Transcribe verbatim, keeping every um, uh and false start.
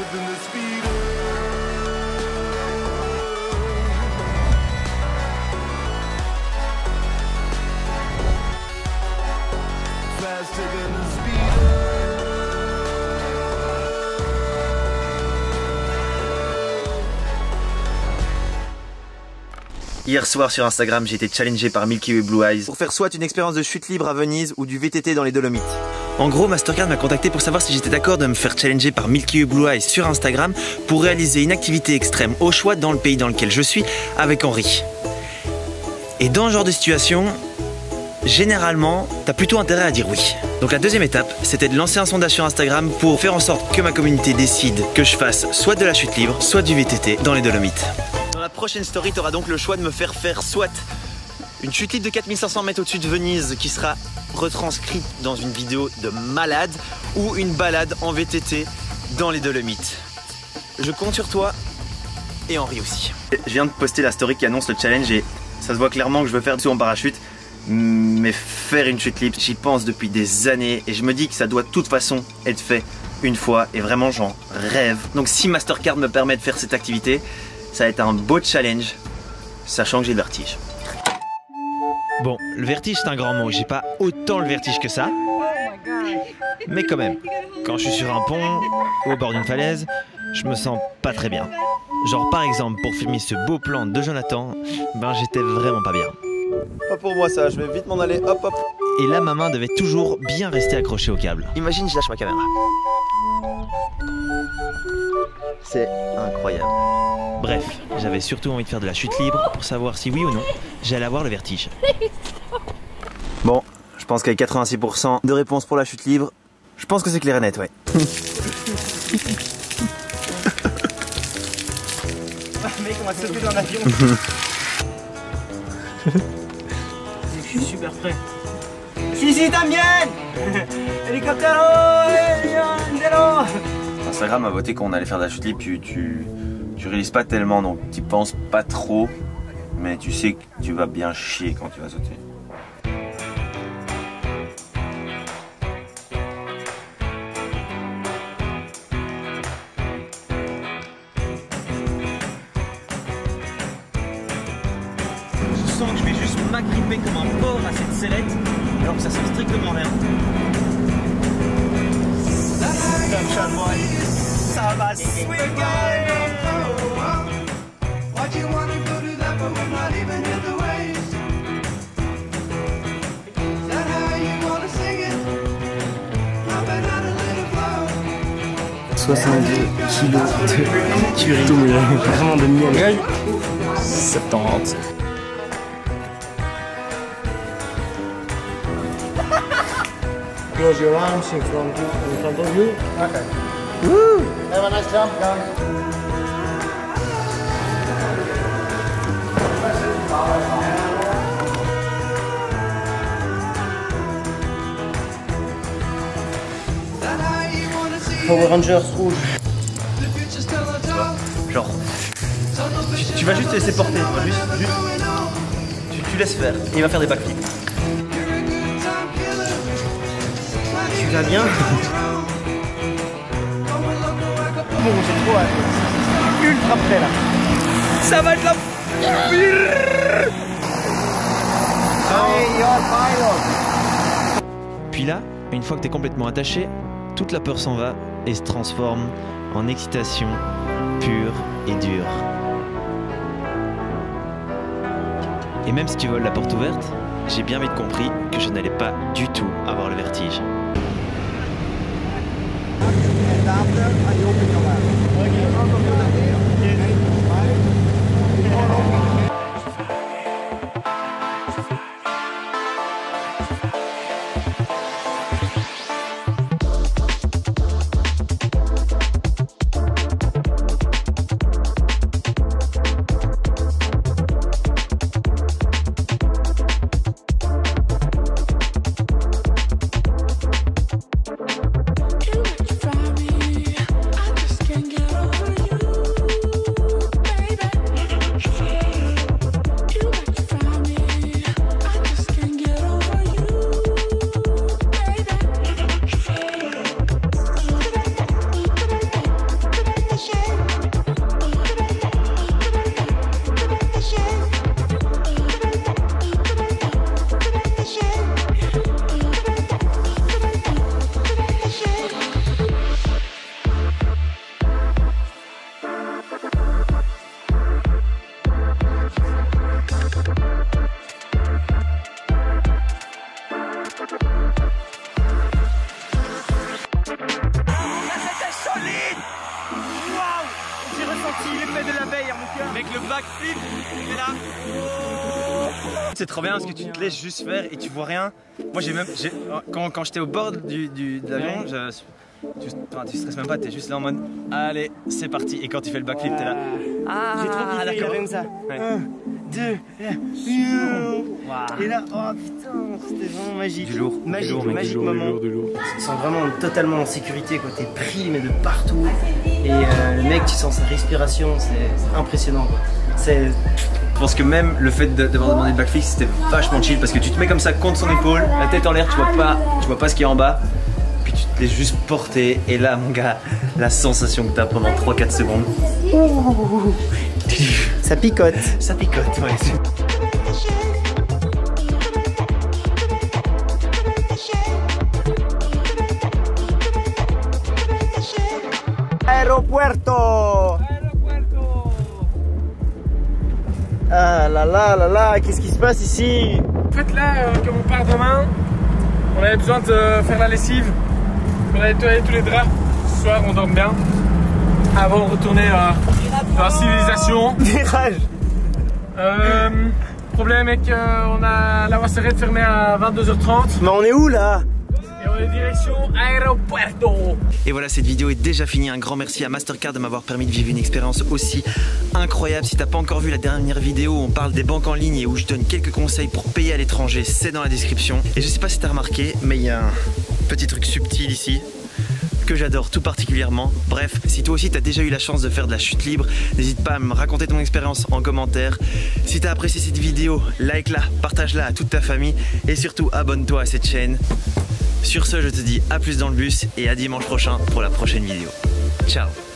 than the speed. Faster than the speed. Hier soir sur Instagram, j'ai été challengé par Milky Way Blue Eyes pour faire soit une expérience de chute libre à Venise ou du V T T dans les Dolomites. En gros, Mastercard m'a contacté pour savoir si j'étais d'accord de me faire challenger par Milky Way Blue Eyes sur Instagram pour réaliser une activité extrême au choix dans le pays dans lequel je suis avec Henri. Et dans ce genre de situation, généralement, t'as plutôt intérêt à dire oui. Donc la deuxième étape, c'était de lancer un sondage sur Instagram pour faire en sorte que ma communauté décide que je fasse soit de la chute libre, soit du V T T dans les Dolomites. Dans la prochaine story, tu auras donc le choix de me faire faire soit une chute libre de quatre mille cinq cents mètres au-dessus de Venise qui sera retranscrite dans une vidéo de malade ou une balade en V T T dans les Dolomites. Je compte sur toi et Henri aussi. Je viens de poster la story qui annonce le challenge et ça se voit clairement que je veux faire du saut en parachute. Mais faire une chute libre, j'y pense depuis des années et je me dis que ça doit de toute façon être fait une fois et vraiment j'en rêve. Donc si Mastercard me permet de faire cette activité, ça va être un beau challenge, sachant que j'ai le vertige. Bon, le vertige c'est un grand mot, j'ai pas autant le vertige que ça. Mais quand même, quand je suis sur un pont ou au bord d'une falaise, je me sens pas très bien. Genre par exemple pour filmer ce beau plan de Jonathan, ben j'étais vraiment pas bien. Pas pour moi ça, je vais vite m'en aller, hop hop. Et là ma main devait toujours bien rester accrochée au câble. Imagine je lâche ma caméra. C'est incroyable. Bref, j'avais surtout envie de faire de la chute libre pour savoir si oui ou non j'allais avoir le vertige. Bon, je pense qu'avec quatre-vingt-six pour cent de réponses pour la chute libre, je pense que c'est clair et net, ouais. Mec, on va sauter dans l'avion. Je suis super prêt. Si, si, también. Hélicoptero, hélicoptero. Instagram a voté qu'on allait faire de la chute libre, tu, tu, tu réalises pas tellement, donc tu penses pas trop, mais tu sais que tu vas bien chier quand tu vas sauter. Je sens que je vais juste m'agripper comme un porc à cette sellette, alors que ça sert strictement rien. Ça va swinguer. soixante-deux kilos de tuerie. Tout mouillé. Vraiment de miel. soixante-dix. Close your arms in front, in front of you. Okay. Woo! Have a nice jump, guys. Power Rangers rouge. Genre, tu, tu vas juste te laisser porter, tu vas juste, juste tu, tu laisses faire, et il va faire des backflips. Tu vas bien? Bon, j'ai trop hâte. Ultra près là. Ça va être la... Puis là, une fois que t'es complètement attaché, toute la peur s'en va et se transforme en excitation pure et dure. Et même si tu voles la porte ouverte, j'ai bien vite compris que je n'allais pas du tout avoir le vertige. C'est trop bien parce que tu te laisses juste faire et tu vois rien. Moi j'ai même, quand, quand j'étais au bord du, du, de l'avion, je... Tu, enfin, tu stresses même pas, t'es juste là en mode allez, c'est parti. Et quand tu fais le backflip, t'es là. Ah, j'ai trop kiffé, il a comme ça. Ouais. Un, deux, et là. Wow. Et là, oh putain, c'était vraiment magique. Du lourd, magique, du lourd, magique du lourd, moment. du lourd, du lourd. Tu te sens vraiment totalement en sécurité, quoi. T'es pris, mais de partout. Et euh, le mec, tu sens sa respiration, c'est impressionnant, quoi. C'est. Je pense que même le fait d'avoir demandé le backflip, c'était vachement chill parce que tu te mets comme ça contre son épaule, la tête en l'air, tu vois pas, tu vois pas ce qu'il y a en bas. Puis tu te laisses juste porter et là mon gars, la sensation que t'as pendant trois quatre secondes. Ça picote. Ça picote, ouais. Aeropuerto. Ah là là là là, qu'est-ce qui se passe ici? En fait là, euh, comme on part demain, on avait besoin de faire la lessive. On a nettoyé tous les draps. Ce soir on dort bien. Avant de retourner euh, dans la civilisation. Virage. Euh, problème est qu'on a la Wasserette fermée à vingt-deux heures trente. Mais on est où là? Et on est direction Aeropuerto. Et voilà, cette vidéo est déjà finie. Un grand merci à Mastercard de m'avoir permis de vivre une expérience aussi incroyable. Si t'as pas encore vu la dernière vidéo où on parle des banques en ligne et où je donne quelques conseils pour payer à l'étranger, c'est dans la description. Et je sais pas si t'as remarqué, mais il y a un petit truc subtil ici que j'adore tout particulièrement. Bref, si toi aussi t'as déjà eu la chance de faire de la chute libre, n'hésite pas à me raconter ton expérience en commentaire. Si t'as apprécié cette vidéo, like-la, partage-la à toute ta famille et surtout abonne-toi à cette chaîne. Sur ce, je te dis à plus dans le bus et à dimanche prochain pour la prochaine vidéo. Ciao!